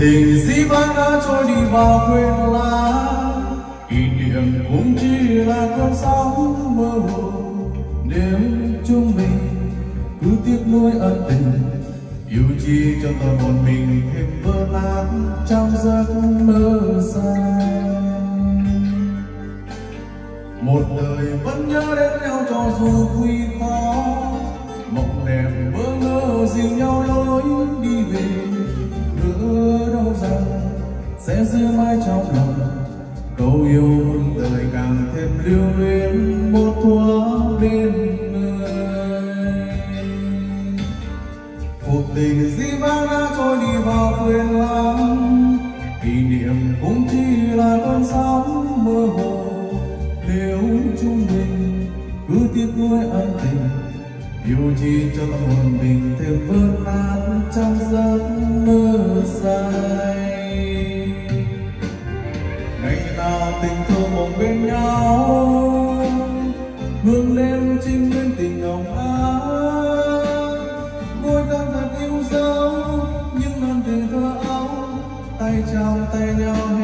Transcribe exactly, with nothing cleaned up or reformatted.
tình dĩ vãng đã trôi đi vào quên lãng, kỷ niệm cũng chỉ là cơn sóng mơ hồ. Nếu chúng mình cứ tiếc nuối ân tình, yêu chi cho tâm hồn mình thêm vỡ nát trong giấc mơ say. Một đời vẫn nhớ đến nhau cho dù quy khó, mộng đẹp bỡ ngỡ dìu nhau lối đi về. Hứa đâu rằng sẽ giữ mãi trong lòng câu yêu muôn đời, càng thêm lưu luyến một thuở bên người. Cuộc tình dĩ vãng đã trôi đi vào quên lãng, kỷ niệm cũng chỉ là cơn sóng mơ hồ. Nếu chúng mình cứ tiếc nuối ân tình, yêu chi cho tâm hồn mình thêm vỡ nát trong giấc mơ say. Ngày nào tình thương mộng bên nhau, hướng lên trinh nguyên tình ngọc áo. Đôi ta thật yêu dấu những lần tình thơ ấu, tay trong tay nhau